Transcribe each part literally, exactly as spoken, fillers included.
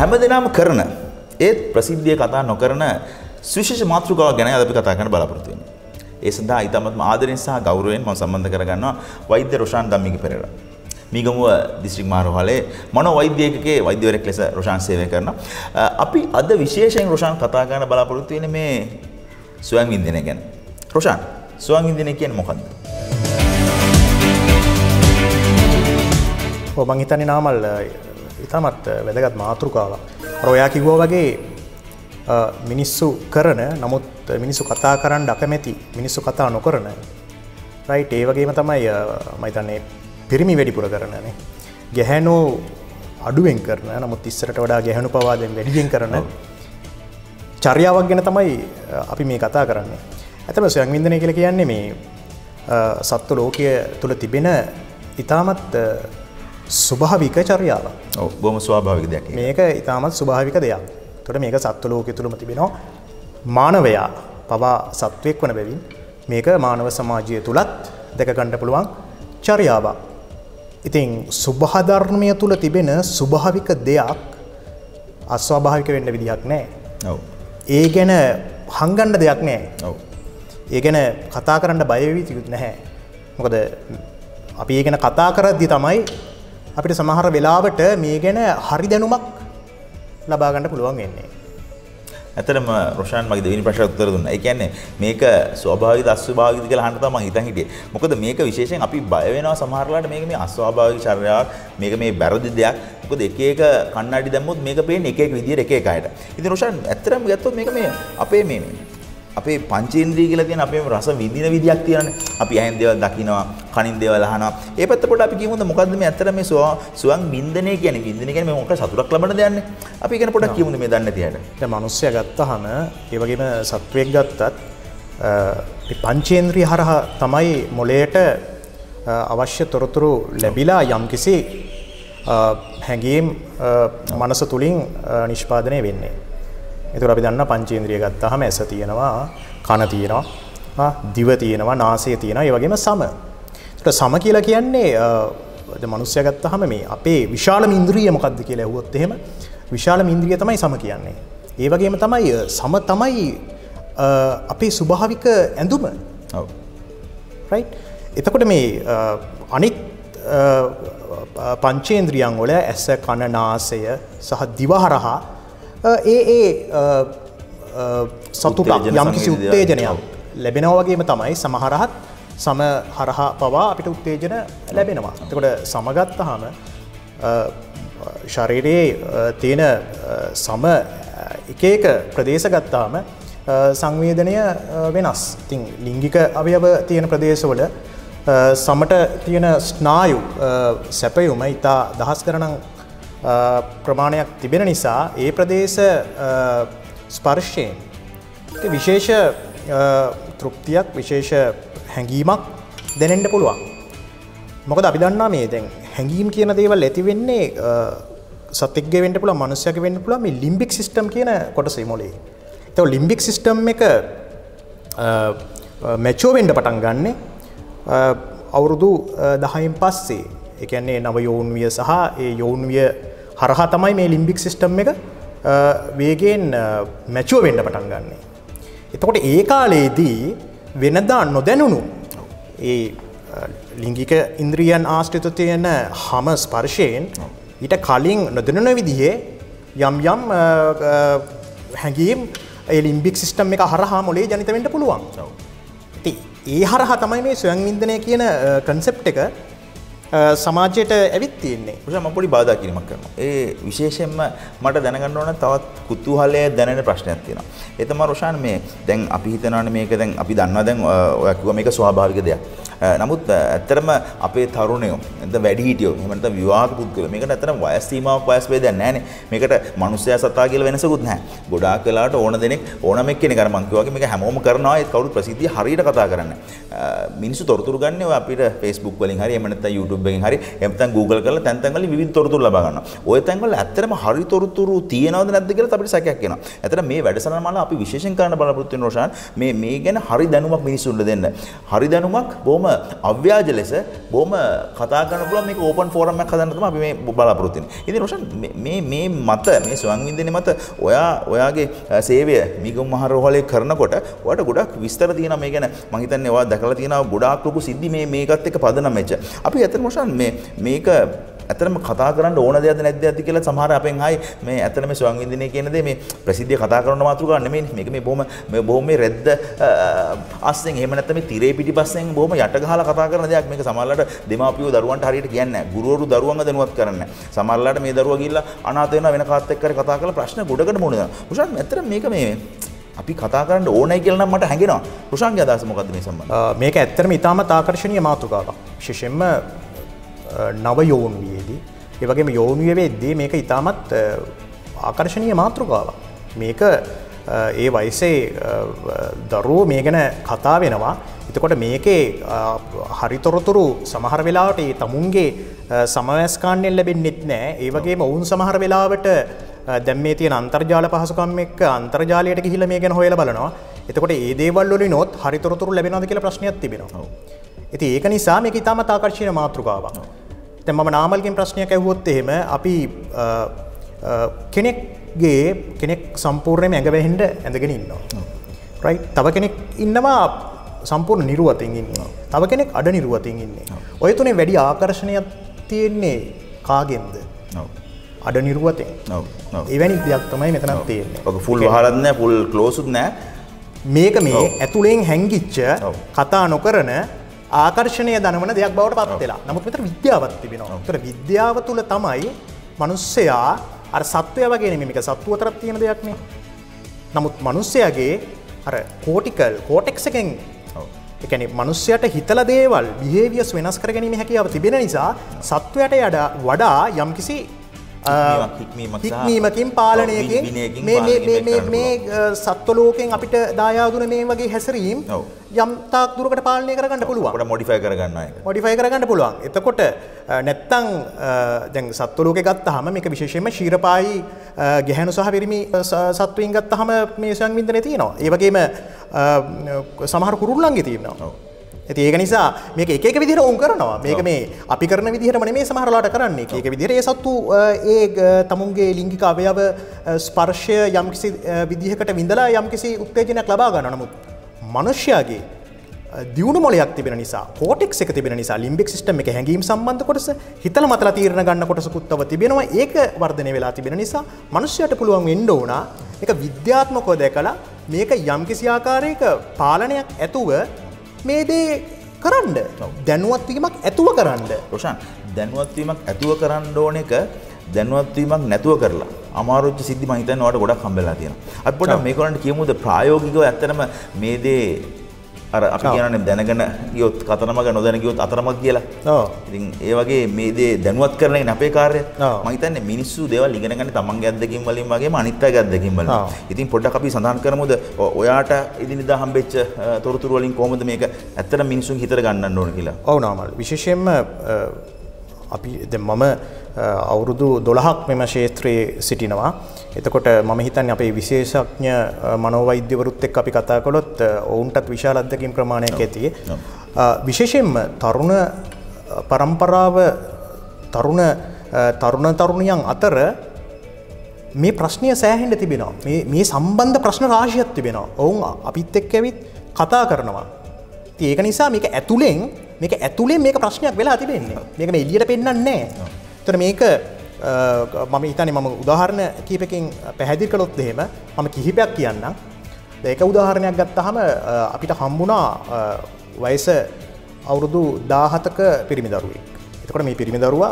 හැමදෙනාම කරන ඒත් ප්‍රසිද්ධිය කතා නොකරන සුවිශේෂ මාතෘකාවක් ගැන අද අපි කතා කරන්න බලාපොරොත්තු වෙන්නේ. ඒ සඳහා ඊටමත් ආදරෙන් සහ ගෞරවයෙන් මම සම්බන්ධ කරගන්නවා වෛද්‍ය රොෂාන් ධම්මික පෙරේරා. මීගමුව දිස්ත්‍රික් මාරෝහලේ මනෝ වෛද්‍යකගේ වෛද්‍යවරයෙක් ලෙස රොෂාන් සේවය කරනවා. අපි අද විශේෂයෙන් රොෂාන් කතා කරන්න බලාපොරොත්තු වෙන්නේ මේ ස්වයං වින්දනය ගැන. රොෂාන්, ස්වයං වින්දනය කියන්නේ මොකක්ද? ඔව් මං හිතන්නේ නාමල් ඉතාමත් වැදගත් මාතෘකාවක්. අර ඔයා කිව්වා වගේ මිනිස්සු කරන නමුත් මිනිස්සු කතා කරන්න අකමැති මිනිස්සු කතා නොකරන රයිට් ඒ වගේම තමයි මම හිතන්නේ පිරිමි වැඩිපුර කරනනේ. ගැහැණු අඩුවෙන් කරන නමුත් ඉස්සරට වඩා ගැහැණු පවා දැන් වැඩියෙන් කරන චර්යාවක් ගැන තමයි අපි මේ කතා කරන්නේ. ඇත්තම ස්වයං වින්දනය කියලා කියන්නේ මේ සත්ත්ව ලෝකයේ තුල තිබෙන ඉතාමත් ස්වභාවික චර්යාවක්. ඔව් බොහොම ස්වාභාවික දෙයක්. මේක ඉතාමත් ස්වභාවික දෙයක්. ඒතකොට මේක සත්ත්ව ලෝකයේ තුලම තිබෙනවා. මානවයා පවා සත්වෙක් වන බැවින් මේක මානව සමාජය තුලත් දැක ගන්න පුළුවන් චර්යාවක්. ඉතින් සුභ ධර්මයේ තුල තිබෙන ස්වභාවික දෙයක් අස්වාභාවික වෙන්න විදිහක් නැහැ. ඔව්. ඒ ගැන හංගන්න දෙයක් නැහැ. ඔව්. ඒ ගැන කතා කරන්න බය වෙවි තියුත් නැහැ. මොකද අපි ඒ ගැන කතා කරද්දී තමයි අපිට සමහර වෙලාවට මේ ගැන හරි දැනුමක් ලබා ගන්න පුළුවන් වෙන්නේ. ඇත්තටම රොෂාන් මගේ දෙවෙනි ප්‍රශ්නට උත්තර දුන්නා. ඒ කියන්නේ මේක ස්වභාවිකද අස්වභාවිකද කියලා අහන්න තමයි මම හිතන් හිටියේ. මොකද මේක විශේෂයෙන් අපි බය වෙනවා සමහරලාට මේක මේ අස්වාභාවික චර්යාවක්, මේක මේ වැරදි දෙයක්. මොකද එක එක කන්නඩි දැම්මොත් මේක පේන්නේ එක එක විදියට එක එක අයට. ඉතින් රොෂාන් ඇත්තටම ගත්තොත් මේක මේ අපේ මේ අපේ පංචේන්ද්‍රිය කියලා තියෙන අපේ රස විඳින විදියක් තියෙනනේ. අපි ඇහෙන් දේවල් දකිනවා, කනින් දේවල් අහනවා. ඒ පැත්ත පොඩ්ඩක් අපි කියමුද මොකද්ද මේ ඇත්තට මේ ස්වයං වින්දනය කියන්නේ? වින්දනය කියන්නේ මේ මොකක් සතුටක් ලබන දෙයක්නේ. අපි කියන පොඩ්ඩක් කියමුද මේ දන්නේ නැති අයට. දැන් මිනිස්සයා ගත්තාම ඒ වගේම සත්වයක් ගත්තත් මේ පංචේන්ද්‍රිය හරහා තමයි මොළයට අවශ්‍ය තොරතුරු ලැබිලා යම්කිසි හැඟීම් මනස තුලින් නිෂ්පාදනය වෙන්නේ. ඒතර අපි දන්නා පංචේන්ද්‍රිය ගත්තාම ඇස තියෙනවා, කන තියෙනවා, දිව තියෙනවා, නාසය තියෙනවා, ඒ වගේම සම. ඒතර සම කියලා කියන්නේ ද මනුස්සයා ගත්තාම මේ අපේ විශාලම ඉන්ද්‍රිය මොකක්ද කියලා ඇහුවොත් එහෙම විශාලම ඉන්ද්‍රිය තමයි සම කියන්නේ. ඒ වගේම තමයි සම තමයි අපේ ස්වභාවික ඇඳුම. ඔව්. රයිට්. එතකොට මේ අනිත් පංචේන්ද්‍රියන් වල ඇස, කන, නාසය සහ දිව හරහා ඒ ඒ සතුටක් යම්කිසි උත්තේජනයක් ලැබෙනවා වගේම තමයි සමහරහත් සම හරහා පවා අපිට උත්තේජන ලැබෙනවා. එතකොට සම ගත්තාම ශරීරයේ තියෙන සම එක එක ප්‍රදේශ ගත්තාම සංවේදනය වෙනස්. ඉතින් ලිංගික අවයව තියෙන ප්‍රදේශවල සමට තියෙන ස්නායු සැපයුම ඉතා දහස් ගණන් ප්‍රමාණයක් තිබෙන නිසා ඒ ප්‍රදේශ ස්පර්ශයෙන් විශේෂ තෘප්තියක්, විශේෂ හැඟීමක් දැනෙන්න පුළුවන්. මොකද අපි දන්නා මේ දැන් හැඟීම් කියන දේවල් ඇති වෙන්නේ සතෙක්ගේ වෙන්න පුළුවන්, මනුස්සයෙක්ගේ වෙන්න පුළුවන් මේ ලිම්බික් සිස්ටම් කියන කොටසේ මොළේ. ඒතකොට ලිම්බික් සිස්ටම් එක මැචුවර් වෙන්න පටන් ගන්නෙ අවුරුදු දහයෙන් පස්සේ. ඒ කියන්නේ නව යෞන්විය සහ ඒ යෞන්විය හරහා තමයි මේ ලිම්බික් සිස්ටම් එක වේගයෙන් මැචුවර් වෙන්න පටන් ගන්නෙ. එතකොට ඒ කාලේදී වෙනදා නොදැනුණු ඒ ලිංගික ඉන්ද්‍රියන් ආශ්‍රිත තියෙන හැම ස්පර්ශයෙන් ඊට කලින් නොදැනුණ විදිහේ යම් යම් හැඟීම් ඒ ලිම්බික් සිස්ටම් එක හරහා මොලේ ජනිත වෙන්න පුළුවන්. ඉතින් ඒ හරහා තමයි මේ ස්වයං වින්දනය කියන concept එක සමාජයට ඇවිත් තියෙන්නේ. මම පොඩි බාධා කිරීමක් කරනවා. ඒ විශේෂයෙන්ම මට දැනගන්න ඕන තවත් කුතුහලය දැනෙන ප්‍රශ්නයක් තියෙනවා. ඒ තමයි රොෂාන් මේ දැන් අපි හිතනවානේ මේක දැන් අපි දන්නවා දැන් ඔයා කිව්වා මේක ස්වාභාවික දෙයක්. නමුත් ඇත්තටම අපේ තරුණයෝ නැත්නම් වැඩිහිටියෝ එහෙම නැත්නම් විවාහක පුද්ගලයෝ මේකට ඇත්තටම වයස් සීමාවක් වයස් ભેදයක් නැහැ නේ. මේකට මනුස්සයා සතා කියලා වෙනසකුත් නැහැ. ගොඩාක් වෙලාවට ඕන දෙනෙක් ඕනම එක්කෙනෙක් අර මං කිව්වා වගේ මේක හැමෝම කරනවා. ඒත් කවුරුත් ප්‍රසිද්ධිය හරියට කතා කරන්නේ. මිනිස්සු තොරතුරු ගන්න ඔය අපිට Facebook වලින් හරි එහෙම නැත්නම් YouTube එකෙන් හරි එහෙම නැත්නම් Google කරලා තැන් තැන් වලින් විවිධ තොරතුරු ලබා ගන්නවා. ওই තැන් වල ඇත්තටම හරි තොරතුරු තියෙනවද නැද්ද කියලා අපිට සැකයක් එනවා. ඇත්තටම මේ වැඩසටහන මාලා අපි විශේෂයෙන් කරන්න බලාපොරොත්තු වෙන රොෂාන් මේ මේ ගැන හරි දැනුමක් මිනිස්සුන්ට දෙන්න. හරි දැනුමක් බොහොම අව්‍යාජ ලෙස බොහොම කතා කරන්න පුළුවන් මේක ඕපන් ෆෝරම් එකක් හදන්න තමයි අපි මේ බලාපොරොත්තු වෙන්නේ. ඉතින් රොෂන් මේ මේ මත මේ ස්වයංවින්දනයේ මත ඔයා ඔයාගේ සේවය මිගම් මහරෝහලේ කරනකොට ඔයාලට ගොඩක් විස්තර තියෙනවා මේ ගැන. මම හිතන්නේ ඔයා දැකලා තියෙනවා ගොඩාක් ලොකු සිද්ධි මේ මේකත් එක්ක පදනම් වෙච්ච. අපි ඇත්තටම රොෂන් මේ මේක ඇත්තටම කතා කරන්න ඕන දෙයක්ද නැද්ද ඇද්ද කියලා සමහර අපෙන් ආයි මේ ඇත්තටම මේ ස්වයංවින්දනය කියන දේ මේ ප්‍රසිද්ධිය කතා කරන මාතෘකාවක් නෙමෙයි. මේක මේ බොහොම මේ බොහොම මේ රෙද්ද අස්සෙන් එහෙම නැත්නම් මේ තිරේ පිටිපස්සෙන් බොහොම යට ගහලා කතා කරන දෙයක්. මේක සමහරලාට දෙමාපියෝ දරුවන්ට හරියට කියන්නේ නැහැ. ගුරුවරු දරුවන්ව දැනුවත් කරන්නේ නැහැ. සමහරලාට මේ දරුවා ගිහිල්ලා අනාථ වෙනවා වෙන කාත් එක්ක කතා කරලා ප්‍රශ්න ගොඩකට මුහුණ දෙනවා. උෂාන් ඇත්තටම මේක මේ අපි කතා කරන්න ඕනයි කියලා නම් මට හැඟෙනවා. උෂාන්ගේ අදහස මොකද්ද මේ සම්බන්ධව? මේක ඇත්තටම ඉතාමත් ආකර්ශනීය මාතෘකාවක්. විශේෂයෙන්ම නව යෝන්වියේදී ඒ වගේම යෝන්විය වෙද්දී මේක ඉතාමත් ආකර්ශනීය මාතෘකාවක්. මේක ඒ වයසේ දරුවෝ මේ ගැන කතා වෙනවා. එතකොට මේකේ හරිතොරතුරු සමහර වෙලාවට ඒ තමුන්ගේ සමවැස්කාන්නෙන් ලැබෙන්නෙත් නැහැ. ඒ වගේම ඔවුන් සමහර වෙලාවට දැන් මේ තියෙන අන්තර්ජාල පහසුකම් එක්ක අන්තර්ජාලයට ගිහිල්ලා මේ ගැන හොයලා බලනවා. එතකොට ඒ දේවල් වලිනොත් හරිතොරතුරු ලැබෙනවද කියලා ප්‍රශ්නයක් තිබෙනවා. ඉතින් ඒක නිසා මේක ඉතාමත් ආකර්ෂණීය මාතෘකාවක්. දැන් මම නාමල්ගෙන් ප්‍රශ්නයක් ඇහුවොත් එහෙම අපි කෙනෙක්ගේ කෙනෙක් සම්පූර්ණයෙන්ම ඇඟ වැහෙන්න ඇඳගෙන ඉන්නවා. රයිට්. තව කෙනෙක් ඉන්නවා සම්පූර්ණ නිර්වතෙන් ඉන්නවා. තව කෙනෙක් අඩ නිර්වතෙන් ඉන්නේ. ඔය තුනේ වැඩි ආකර්ෂණයක් තියෙන්නේ කාගෙන්ද? ඔව්. අඩ නිර්වතෙන්. ඔව්. ඔව්. එවැනි දෙයක් තමයි මෙතනක් තියෙන්නේ. ඔක ෆුල් වහලත් නැහැ, ෆුල් ක්ලෝස්ුත් නැහැ. මේක මේ ඇතුලෙන් හැංගිච්ච කතා නොකරන ආකර්ෂණීය දනවන දෙයක් බවට පත් වෙලා. නමුත් මෙතන විද්‍යාවක් තිබෙනවා. ඒතර විද්‍යාව තුල තමයි මිනිස්සයා අර සත්වයා වගේ නෙමෙයි මේක සත්තු අතරක් තියෙන දෙයක් නේ. නමුත් මිනිස්සයාගේ අර කෝටිකල් කෝටෙක්ස් එකෙන් ඒ කියන්නේ මිනිස්සයාට හිතලා දේවල් බිහේවියර්ස් වෙනස් කරගැනීමේ හැකියාව තිබෙන නිසා සත්වයාට වඩා යම්කිසි හික්මීමකින් පාලනයකින් මේ මේ මේ මේ සත්ව ලෝකෙන් අපිට දායාදුන මේ වගේ හැසිරීම් යම් තාක් දුරකට පාලනය කරගන්න පුළුවන්. අපිට මොඩිෆයි කරගන්න එක. මොඩිෆයි කරගන්න පුළුවන්. එතකොට නැත්තම් දැන් සත්ව ලෝකේ ගත්තාම මේක විශේෂයෙන්ම ශීරපායි ගැහැණු සහ පිරිමි සත්වයින් ගත්තාම මේ සංවින්දනය තියෙනවා. ඒ වගේම සමහර කුරුල්ලන්ගේ තියෙනවා. ඉතින් ඒක නිසා මේක එක එක විදිහට උන් කරනවා. මේක මේ අපි කරන විදිහටම නෙමෙයි සමහරලාට කරන්නේ. එක එක විදිහට ඒ සත්තු ඒ තමුන්ගේ ලිංගික අවයව ස්පර්ශය යම්කිසි විදිහකට විඳලා යම්කිසි උත්තේජනයක් ලබා ගන්නවා. නමුත් මනුෂ්‍යයාගේ දියුණු මොලයක් තිබෙන නිසා, කෝටෙක්ස් එක තිබෙන නිසා, ලිම්බික් සිස්ටම් එක හැංගීම් සම්බන්ධ කොටස හිතලා මතලා තීරණ ගන්න කොටසකුත් තව තිබෙනවා. ඒක වර්ධනය වෙලා තිබෙන නිසා මනුෂ්‍යයාට පුළුවන් වෙන්න ඕන මේක විද්‍යාත්මකව දැකලා මේක යම්කිසි ආකාරයක පාලනයක් ඇතුව මේ දේ කරන්න. දැනුවත් වීමක් ඇතුව කරන්න. රොෂාන් දැනුවත් වීමක් ඇතුව කරන්න ඕන එක දැනුවත් වීමක් නැතුව කරලා අමාරුච්ච සිද්ධි මම හිතන්නේ ඔයාලට ගොඩක් හම්බෙලා තියෙනවා. අපි පොඩ්ඩක් මේක වලට කියමුද ප්‍රායෝගිකව ඇත්තටම මේ දේ අර අපි කියනනේ දැනගෙන ගියොත් කතරමග නොදැන ගියොත් අතරමග කියලා. ඔව්. ඉතින් ඒ වගේ මේ දේ දැනුවත් කරන එක අපේ කාර්යය. මම හිතන්නේ මිනිස්සු දේවල් ඉගෙන ගන්න තමන්ගේ අත්දැකීම් වලින් වගේම අනිත් අයගේ අත්දැකීම් වලින්. ඉතින් පොඩ්ඩක් අපි සඳහන් කරමුද ඔයාට ඉදිනදා හම්බෙච්ච තොරතුරු වලින් කොහොමද මේක ඇත්තටම මිනිස්සුන් හිතට ගන්නන්න ඕන කියලා. ඔව් නාමල්. විශේෂයෙන්ම අපි දැන් මම අවුරුදු දොළහක් මෙම ක්ෂේත්‍රයේ සිටිනවා. එතකොට මම හිතන්නේ අපේ විශේෂඥ මනෝවෛද්‍යවරුත් එක්ක අපි කතා කළොත් ඔවුන්ටත් විශාල අත්දැකීම් ප්‍රමාණයක් ඇති. විශේෂයෙන්ම තරුණ පරම්පරාව තරුණ තරුණ තරුණියන් අතර මේ ප්‍රශ්නය සෑහෙන්න තිබෙනවා. මේ මේ සම්බන්ධ ප්‍රශ්න රාශියක් තිබෙනවා. ඔවුන් අපිත් එක්ක ඇවිත් කතා කරනවා. ඉතින් ඒක නිසා මේක ඇතුලෙන් මේක ඇතුලෙන් මේක ප්‍රශ්නයක් වෙලා තිබෙන්නේ. මේක මේ එළියට පෙන්නන්නේ නැහැ. ඒතර මේක මම හිතන්නේ මම උදාහරණ කීපකින් පැහැදිලි කළොත් එහෙම මම කිහිපයක් කියන්නම්. ඒක උදාහරණයක් ගත්තාම අපිට හම්බුණා වයස අවුරුදු දාහතක පිරිමි දරුවෙක්. එතකොට මේ පිරිමි දරුවා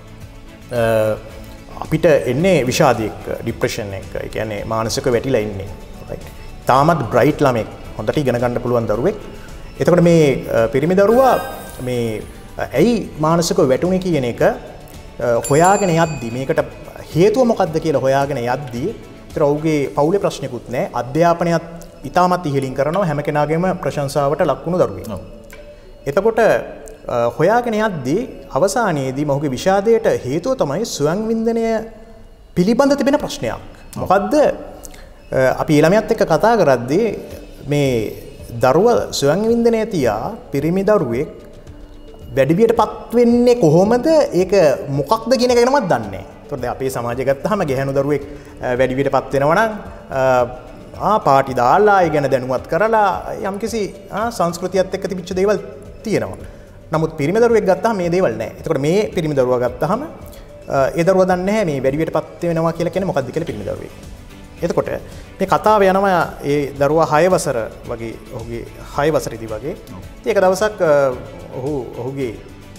අපිට එන්නේ විෂාදයක, ડિප්‍රෙෂන් එක. ඒ කියන්නේ මානසික වැටිලා ඉන්නේ. රයිට්. තාමත් බ්‍රයිට් ළමෙක්. හොඳට ඉගෙන ගන්න පුළුවන් දරුවෙක්. එතකොට මේ පිරිමි දරුවා මේ ඇයි මානසික වැටුනේ කියන එක හොයාගෙන යද්දි මේකට හේතුව මොකක්ද කියලා හොයාගෙන යද්දි ඒතර ඔහුගේ පවුලේ ප්‍රශ්නකුත් නැහැ. අධ්‍යාපනයත් ඉතාමත් ඉහළින් කරනවා. හැම කෙනාගේම ප්‍රශංසාවට ලක් වුණු දරුවෙක්. එතකොට හොයාගෙන යද්දී අවසානයේදී මොහුගේ විෂාදයට හේතුව තමයි ස්වයං වින්දනය පිළිබඳ තිබෙන ප්‍රශ්නයක්. මොකද්ද? අපි ළමයාත් එක්ක කතා කරද්දී මේ දරුවා ස්වයං වින්දනය තියා පිරිමි දරුවෙක් වැඩිවියට පත් වෙන්නේ කොහොමද? ඒක මොකක්ද කියන එක ගැනවත් දන්නේ නැහැ. ඒතකොට දැන් අපේ සමාජය ගත්තාම ගැහැණු දරුවෙක් වැඩිවියට පත් වෙනවා නම් ආ පාටි දාලා ඒ ගැන දැනුවත් කරලා යම්කිසි ආ සංස්කෘතියත් එක්ක තිබිච්ච දේවල් තියෙනවා. නමුත් පිරිමි දරුවෙක් ගත්තාම මේ දේවල් නැහැ. එතකොට මේ පිරිමි දරුවා ගත්තාම ඒ දරුවා දන්නේ නැහැ මේ වැඩිවියට පත් වෙනවා කියලා කියන්නේ මොකක්ද කියලා පිරිමි දරුවෙක්. එතකොට මේ කතාව යනවා ඒ දරුවා හය වසර වගේ ඔහුගේ හය වසරේදී වගේ. ඉතින් එක දවසක් ඔහු ඔහුගේ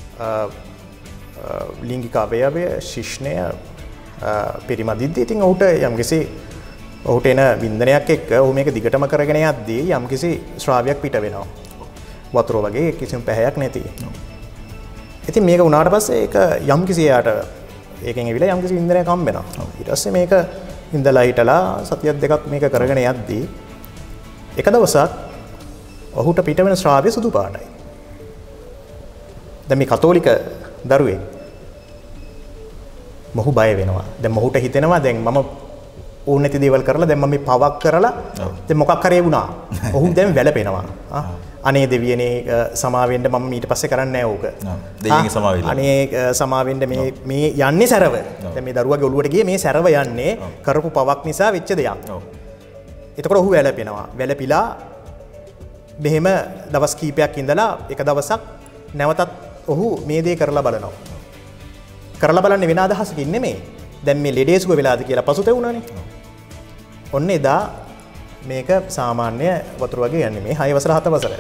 ලිංගික අවයවය ශිෂ්ණය පරිමදිද්දී ඉතින් ඔහුට යම්කිසි ඔහුට එන වින්දනයක් එක්ක ඔහු මේක දිගටම කරගෙන යද්දී යම්කිසි ශ්‍රාවයක් පිට වෙනවා. වතුර වගේ කිසිම පැහැයක් නැති. ඉතින් මේක වුණාට පස්සේ ඒක යම්කිසි යාට ඒකෙන් ඇවිල්ලා යම්කිසි වින්දනයක් හම්බ වෙනවා. ඊට පස්සේ මේක ඉඳලා හිටලා සතියක් දෙකක් මේක කරගෙන යද්දී එක දවසක් ඔහුට පිට වෙන ශ්‍රාවය සුදු පාටයි. දැන් මේ කතෝලික දරුවෙක් මොහු බය වෙනවා. දැන් මොහුට හිතෙනවා දැන් මම ඕන නැති දේවල් කරලා දැන් මම මේ පවක් කරලා දැන් මොකක් කරේ වුණා. ඔහු දැන් වැළපෙනවා. අනේ දෙවියනේ සමාවෙන්න මම ඊට පස්සේ කරන්නේ නැහැ ඕක. දෙවියන්ගේ සමාවෙන්න. අනේ සමාවෙන්න මේ මේ යන්නේ සැරව. දැන් මේ දරුවාගේ ඔළුවට ගියේ මේ සැරව යන්නේ කරපු පවක් නිසා වෙච්ච දෙයක්. එතකොට ඔහු වැළපෙනවා. වැළපිලා මෙහෙම දවස් කීපයක් ඉඳලා එක දවසක් නැවතත් ඔහු මේ දේ කරලා බලනවා. කරලා බලන්නේ වෙන අදහසකින් නෙමෙයි. දැන් මේ ලෙඩේ සුව වෙලාද කියලා පසුතැවුණානේ. ඔන්න එදා මේක සාමාන්‍ය වතුර වගේ යන්නේ මේ හය වසර හත වසර.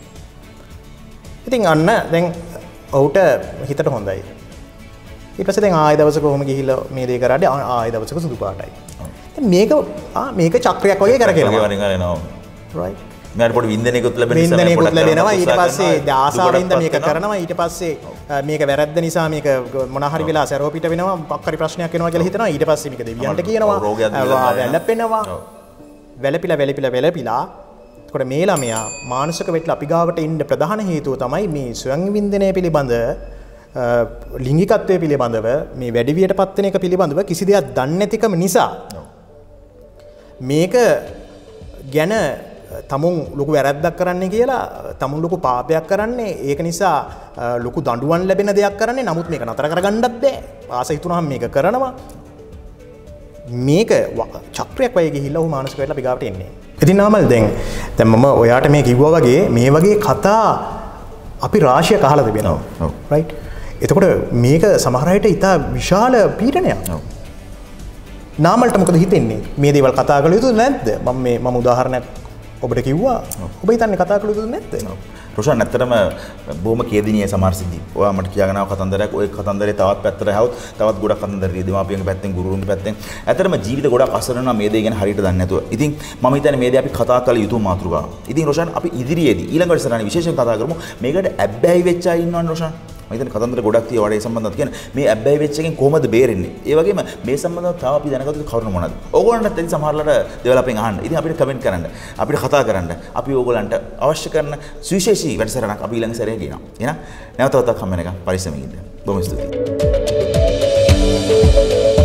ඉතින් අන්න දැන් ඔහුට හිතට හොඳයි. ඊට පස්සේ දැන් ආයෙ දවසක කොහොම ගිහිල්ලා මේ දේ කරාදී ආයෙ දවසක සුදු පාටයි. දැන් මේක ආ මේක චක්‍රයක් වගේ කරගෙනවා. right. මට පොඩි වින්දනයකුත් ලැබෙන නිසා වින්දනයකුත් ලැබෙනවා. ඊට පස්සේ ආසාවෙන්ද මේක කරනවා. ඊට පස්සේ මේක වැරද්ද නිසා මේක මොන හරි වෙලා සැරව පිට වෙනවා. පක්කරි ප්‍රශ්නයක් වෙනවා කියලා හිතනවා. ඊට පස්සේ මේක දෙවියන්ට කියනවා. වැළපෙනවා. වැළපිලා වැළපිලා වැළපිලා. එතකොට මේ ළමයා මානසික වෙట్లా අපි ගාවට ඉන්න ප්‍රධාන හේතුව තමයි මේ ස්වයං වින්දනය පිළිබඳ ලිංගිකත්වයේ පිළිබඳව මේ වැඩිවියට පත් වෙන එක පිළිබඳව කිසි දෙයක් දන්නේ නැතිකම නිසා මේක ගැන තමුන් ලොකු වැරැද්දක් කරන්නේ කියලා තමුන් ලොකු පාපයක් කරන්නේ ඒක නිසා ලොකු දඬුවම් ලැබෙන දෙයක් කරන්නේ නමුත් මේක නතර කරගන්නත් බෑ ආස හිතුනහම මේක කරනවා මේක චක්‍රයක් වගේ ගිහිල්ලා ඔහු මානසික වෙట్లా පිගාවට එන්නේ ඉතින් නාමල් දැන් දැන් මම ඔයාට මේ කිව්වා වගේ මේ වගේ කතා අපි රාශියක් අහලා තිබෙනවා රයිට් එතකොට මේක සමහර අයට ඉතා විශාල පීඩනයක් නාමල්ට මොකද හිතෙන්නේ මේ දේවල් කතා කළ යුතුද නැද්ද මම මේ මම උදාහරණයක් ඔබට කිව්වා ඔබ හිතන්නේ කතා කළ යුතුද නැද්ද රොෂාන් ඇත්තටම බොහොම කේදිනීය සමහර සිද්ධි ඔයා මට කියාගෙන ආව කතන්දරයක් ඔය කතන්දරේ තවත් පැත්තට හැවොත් තවත් ගොඩක් කතන්දර දෙමාපියන්ගේ පැත්තෙන් ගුරුවරුන්ගේ පැත්තෙන් ඇත්තටම ජීවිත ගොඩක් අසරණ මේ දේ ගැන හරියට දන්නේ නැතුව ඉතින් මම හිතන්නේ මේ දේ අපි කතා කළ යුතු මාතෘකාවක් ඉතින් රොෂාන් අපි ඉදිරියේදී ඊළඟ වැඩසටහනේ විශේෂයෙන් කතා කරමු මේකට ඇබ්බැහි වෙච්ච අය ඉන්නවනේ රොෂාන් මම හිතන්නේ කතන්දර ගොඩක් තියෙනවා ඒ සම්බන්ධවත් කියන්නේ මේ ඇබ්බැහි වෙච්ච එකෙන් කොහොමද බේරෙන්නේ ඒ වගේම මේ සම්බන්ධව තව අපි දැනගත යුතු කරුණු මොනවද ඕගොල්ලන්ට ඉතින් සමහරලාට දේවල් අපෙන් අහන්න ඉතින් අපිට කමෙන්ට් කරන්න අපිට කතා කරන්න අපි ඕගොල්ලන්ට අවශ්‍ය කරන සුවිශේෂී වැඩසටහනක් අපි ඊළඟ සැරේ ගෙනවා එහෙනම් නැවත වතාවක් හම්බ වෙනකම් පරිස්සමෙන් ඉන්න බොහොම ස්තුතියි